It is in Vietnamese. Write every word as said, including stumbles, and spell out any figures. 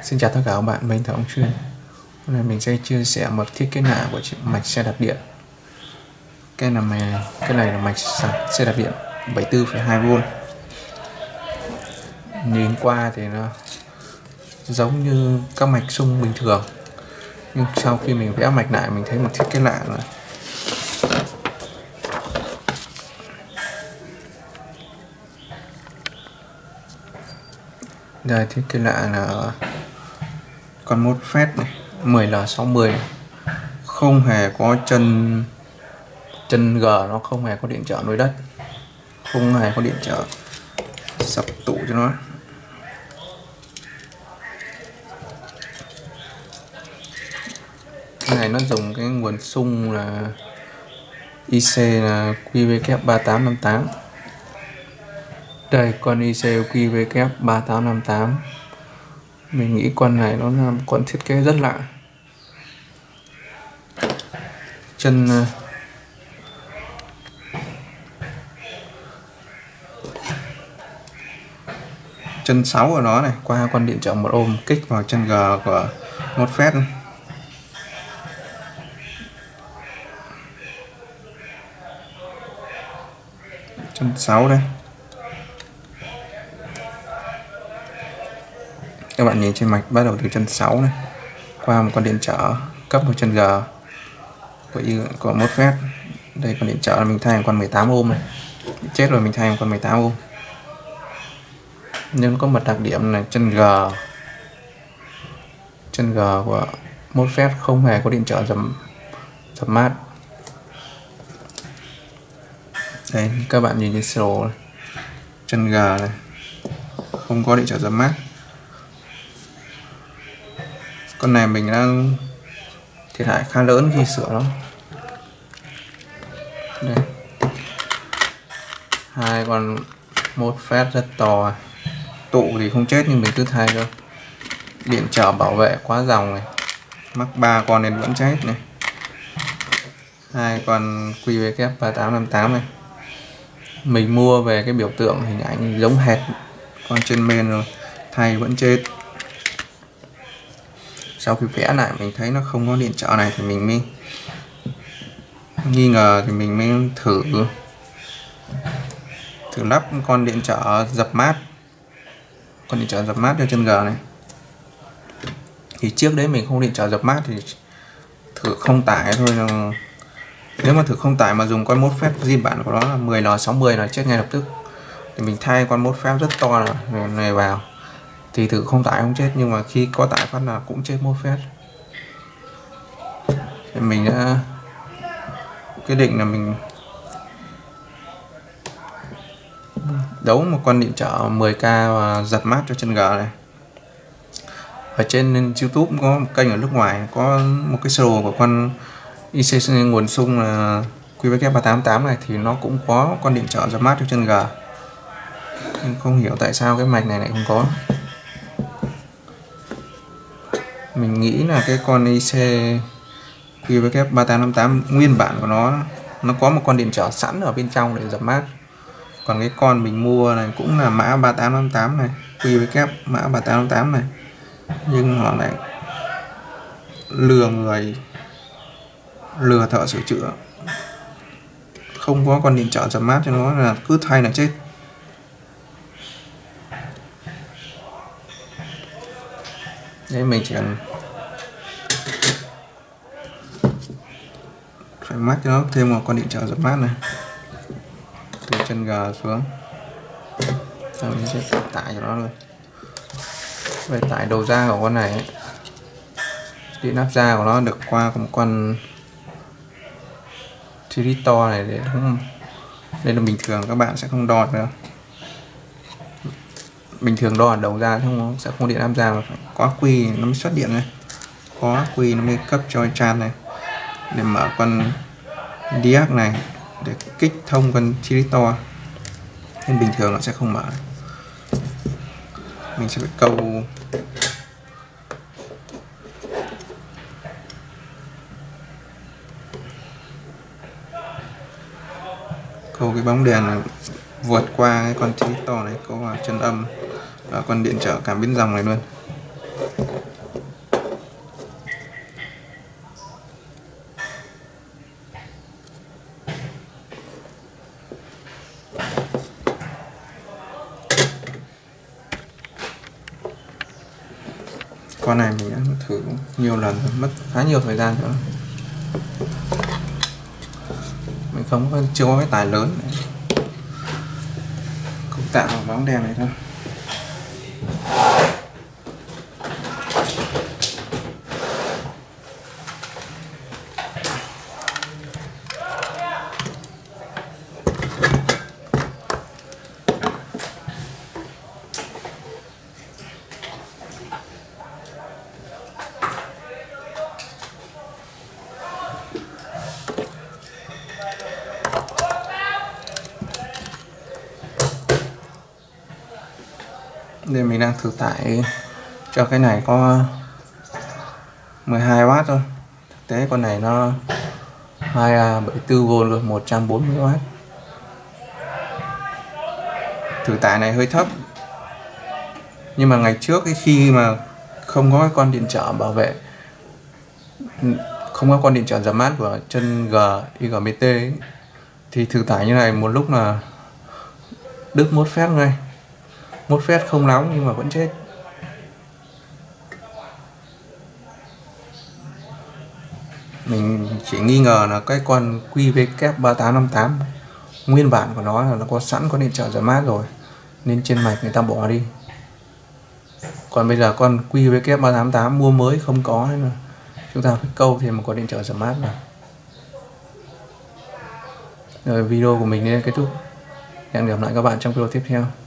Xin chào tất cả các bạn, mình là ông Chuyên. Hôm nay mình sẽ chia sẻ một thiết kế lạ của chiếc mạch xe đạp điện. Cái này, mà, cái này là mạch sạc xe đạp điện bảy mươi tư phẩy hai vôn. Nhìn qua thì nó giống như các mạch xung bình thường, nhưng sau khi mình vẽ mạch lại mình thấy một thiết kế lạ rồi. Đây, thiết kế lạ là con mốt phét này, mười L sáu mươi này. Không hề có chân chân G, nó không hề có điện trở nối đất, không hề có điện trở sập tủ cho nó. Cái này nó dùng cái nguồn xung là i xê là quy vê kép ba tám năm tám. Đây, con i xê quy vê kép ba tám năm tám. Mình nghĩ con này nó là một con thiết kế rất lạ. Chân chân sáu của nó này qua con điện trở một ôm kích vào chân G của mốt phét. Chân sáu đây. Các bạn nhìn trên mạch bắt đầu từ chân sáu này qua một con điện trở cấp vào chân G của, của mốt phét. Đây con điện trở là mình thay một con mười tám ôm này. Chết rồi, mình thay một con mười tám ôm. Nhưng có một đặc điểm là chân G chân G của mốt phét không hề có điện trở dập dập mát. Đây, các bạn nhìn trên sơ đồ này. Chân G này không có điện trở dập mát. Con này mình đang thiệt hại khá lớn khi sửa nó. Đây, hai con mốt phét rất to. Tụ thì không chết nhưng mình cứ thay thôi. Điện trở bảo vệ quá dòng này, mắc ba con nên vẫn chết này. Hai con quy vê kép ba tám năm tám này mình mua về cái biểu tượng hình ảnh giống hệt con trên main rồi, thay vẫn chết. Sau khi vẽ lại mình thấy nó không có điện trở này thì mình mới nghi ngờ, thì mình mới thử thử lắp con điện trở dập mát, con điện trở dập mát cho chân G này. Thì trước đấy mình không điện trở dập mát thì thử không tải thôi. Nếu mà thử không tải mà dùng con mốt phét zin bản của nó là mười L sáu mươi là chết ngay lập tức. Thì mình thay con mốt phét rất to này, này vào thì thử không tải không chết, nhưng mà khi có tải phát là cũng chết mốt phét. Thì mình đã quyết định là mình đấu một con điện trở mười K và dập mát cho chân G này. Ở trên YouTube có một kênh ở nước ngoài có một cái sơ đồ của con i xê nguồn xung là quy vê kép ba tám tám này, thì nó cũng có con điện trở dập mát cho chân G. Nhưng không hiểu tại sao cái mạch này lại không có. Mình nghĩ là cái con i xê quy vê kép ba tám năm tám nguyên bản của nó nó có một con điện trở sẵn ở bên trong để dập mát. Còn cái con mình mua này cũng là mã ba tám năm tám này, quy vê kép mã ba tám năm tám này, nhưng họ lại lừa người, lừa thợ sửa chữa, không có con điện trở dập mát cho nó, là cứ thay là chết. Đấy, mình chỉ cần phải mát cho nó thêm một con điện trở dập mát này từ chân G xuống. Rồi mình sẽ tải cho nó luôn. Về tải đầu ra của con này ấy, điện áp ra của nó được qua một con to này để đúng. Đây là bình thường các bạn sẽ không đo nữa. Bình thường đo ở đầu ra chứ không sẽ không điện áp ra, mà phải có quy nó mới xuất điện này, có quy nó mới cấp cho chan này để mở con diac này để kích thông con to, nên bình thường nó sẽ không mở. Mình sẽ phải câu câu cái bóng đèn này vượt qua cái con to này, câu vào chân âm và con điện trở cảm biến dòng này luôn. Con này mình đã thử nhiều lần, mất khá nhiều thời gian nữa. Mình không có, chưa có cái tài lớn này. Cũng tạo vào bóng đèn này thôi. Nên mình đang thử tải cho cái này có mười hai oát thôi. Thực tế con này nó hai bảy mươi tư vôn luôn, một trăm bốn mươi oát. Thử tải này hơi thấp. Nhưng mà ngày trước cái khi mà không có cái con điện trở bảo vệ, không có con điện trở smart của chân G i giê bê tê ấy, thì thử tải như này một lúc là đứt mốt phét ngay. Mốt phét không nóng nhưng mà vẫn chết. Mình chỉ nghi ngờ là cái con quy vê kép ba tám năm tám nguyên bản của nó là nó có sẵn con điện trở smart rồi, nên trên mạch người ta bỏ đi. Còn bây giờ con quy vê kép ba tám tám mua mới không có, nên là chúng ta phải câu thêm một con điện trở smart vào. Rồi video của mình đến đây kết thúc. Hẹn gặp lại các bạn trong video tiếp theo.